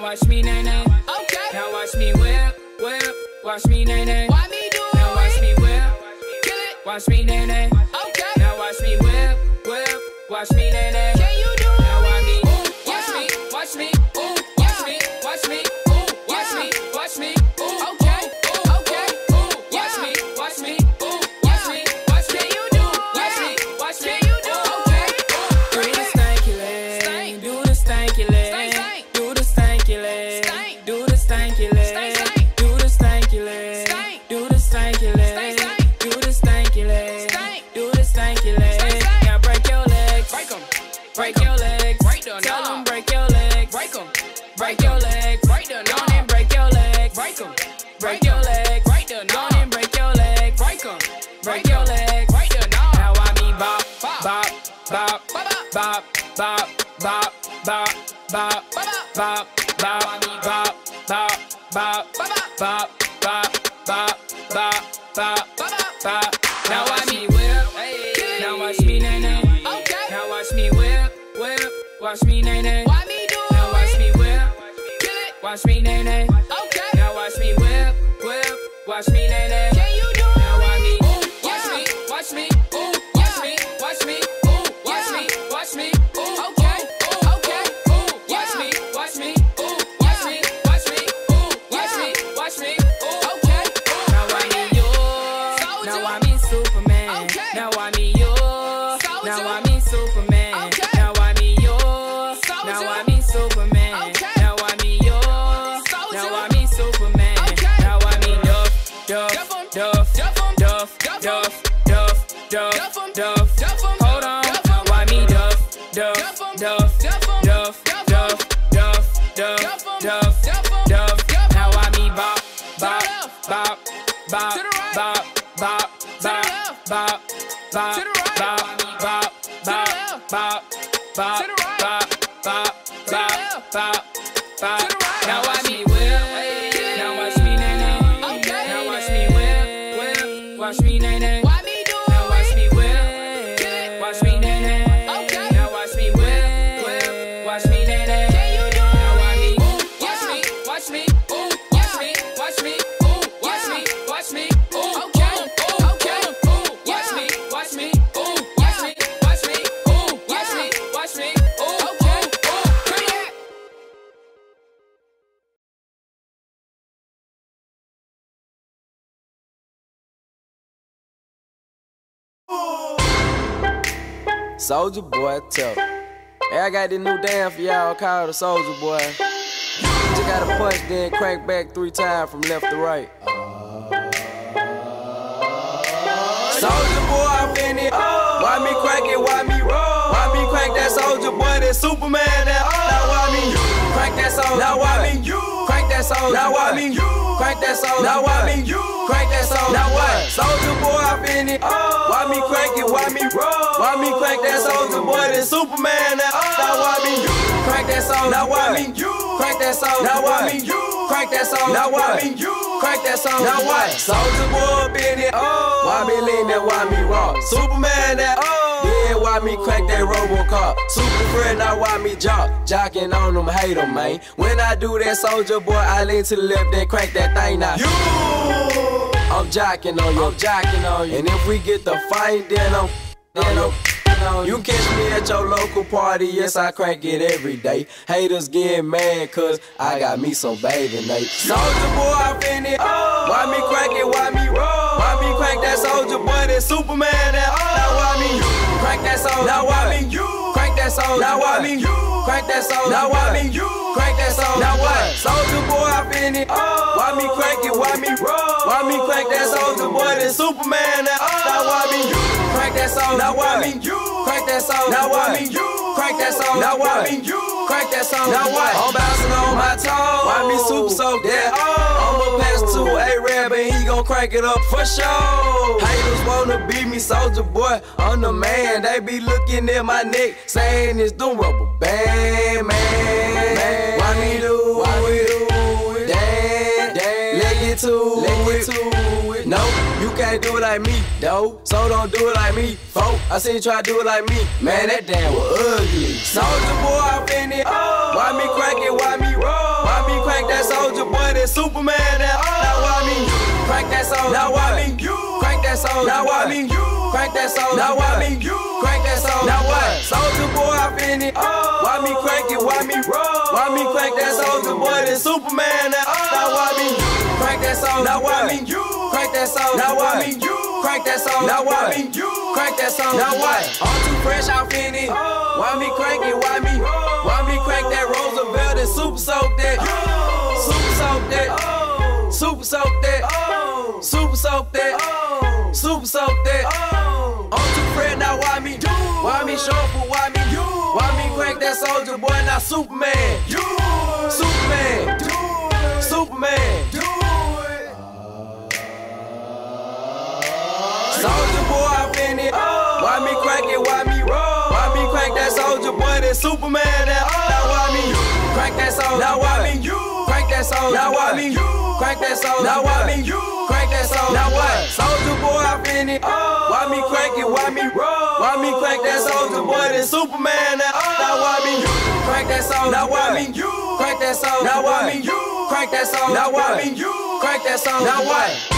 Now watch me nay nay. Okay. Now watch me whip, whip. Watch me nay nay. Why me do it? Now watch me whip. Kill it. Watch me nay nay. Okay. Now watch me whip, whip. Watch me nay nay. Can you do it? Now watch me. Watch me. Watch me. Watch me. Watch me. Watch me. Watch me. Okay. Okay. Watch me. Watch me. Watch me. Watch me. You do it. Watch me. Watch me. You do it. Okay. Do the stanky leg. Do the stanky leg. Do the stanky leg. Do the stanky leg. Do the stanky leg. Do the stanky leg. Do the stanky leg. Do the stanky leg. Now break your legs. Break 'em. Break your legs. Tell 'em break your legs. Break 'em. Break your legs. Down and break your legs. Break 'em. Break your legs. Down and break your legs. Break 'em. Break your legs. Now I me bop, bop, bop, bop, bop, bop, bop, bop, bop, bop, bop, bop, bop, bop, bop, bop, bop, bop, bop. Now watch me whip. Now watch me nay nay. Okay. Now watch me whip, whip. Watch me nay nay. Why me do it? Now watch me whip. Kill it. Watch me nay nay. Okay. Now watch me whip, whip. Watch me nay nay. Can you do it? Now watch me. Watch me. Watch me. Watch me. Watch me. Watch me. Watch me. Okay. Okay. Watch me. Watch me. Watch me. Watch me. Watch me. Watch me. Okay. Now I me yours. Now I me Superman. Now I me yours. Now I me Superman. Now I me yours. Now I me Superman. Now I me yours. Now I me Superman. Now I me Duff, Duff, Duff, Duff, Duff, Duff, Duff, Duff. Hold on. Now why me Duff, Duff, Duff, Duff, Duff, Duff, Duff, Duff, Duff. Now why me bop, bop, bop, bop, bop, bop, bop, bop, bop, bop, bop, bop, bop, bop, bop, bop, bop, bop, bop. Now watch me whip. Now watch me nay nay. Now watch me whip, whip. Watch me nay nay. Why me do it? Now watch me whip. Watch me nay nay. Okay. Now watch me whip, whip. Watch me nay nay. Can you do it? Now watch me. Watch me. Watch me. Watch me. Watch me. Watch me. Watch me. Okay. Okay. Watch me. Watch me. Watch me. Watch me. Watch me. Watch me. Okay. Come here. Soulja Boy tough. Hey, I got this new dance for y'all called the Soulja Boy. You just gotta punch, then crank back 3 times from left to right. Soulja Boy, I'm in it. Why me crank it? Why me roll? Why me crank that Soulja Boy? That Superman? That now why me crank that Soulja? Now why me crank that Soulja? Now why me crank that Soulja? Now why me crank that Soulja? Now what? Soulja Boy, I'm in it. Why me crank it? Why me roll? Why me crank that Soulja Boy? That Superman? That now why me crank that Soulja? Now why me crank that Soulja? Now why me crank that Soulja? Now why me crank that Soulja? Now what? Soulja Boy up in it. Why me lean that? Why me rock? Superman that. Yeah, why me crank that RoboCop? Super friend, now why me jocking on them, hate them, man. When I do that Soulja Boy, I lean to the left, then crank that thing now. I'm jocking on you, I'm jocking on you. And if we get the fight, then I'm you catch me at your local party, yes, I crank it every day. Haters getting mad, cause I got me some bathing Nate. Soulja Boy, I'm in it. Why me crank it? Why me roll? Why me crank that Soulja Boy? That Superman? That now why me crank that Soulja? Now why me crank that Soulja? Now why me crank that Soulja? Now why me crank that Soulja? Now what? Soulja Boy, I'm in it. Why me crank it? Why me roll? Why me crank that Soulja Boy? That Superman? That now why me crank that Soulja? Now why me crank that Soulja? Now why me crank that Soulja? Now why me crank that Soulja? Now what? I'm bouncing on my toes. Why me super soaked that? I'ma pass to A-Rab and he gon' crank it up for sure. Haters wanna beat me, Soulja Boy, I'm the man. They be looking at my neck, saying it's the rubber band, man. Why me do it? Damn, let's get to it. No, you can't do it like me, though. So don't do it like me, folk. I seen you try to do it like me. Man, that damn was ugly. Soulja Boy, I'm in it. Why me crank it? Why me roll? Why than Superman. Now why me? Crank that soul. Now why me? Crank that soul. Now why me? Crank that soul. Now why me? Crank that soul. Now what? Soulja Boy, I fin it. Why me crank it? Why me roll? Why me crank that Soulja Boy than Superman? Now why me? Crank that soul. Now why me? Crank that soul. Now why me? Crank that soul. Now why me? Crank that soul. Now what? I'm too fresh, I fin it. Why me crank it? Why me? Why me crank that Roosevelt and super soak that? Super soak that. Super soak that. Super soak that. Super soak that. I'm too fresh, now why me? Why me shuffle? Why me? Why me crank that Soulja Boy? Now Superman. Superman. Superman. Soulja Boy, I fin it. Why me crank it? Why me roll? Why me crank that Soulja Boy than Superman? Now why me? Crank that soul. Now why me? Crank that soul. Now why me? Crank that soul. Now why me? Crank that soul. Now what? Soulja Boy, I fin it. Why me crank it? Why me roll? Why me crank that Soulja Boy than Superman? Now why me? Crank that soul. Now why me? Crank that soul. Now why me? Crank that soul. Now why me? Crank that soul. Now what?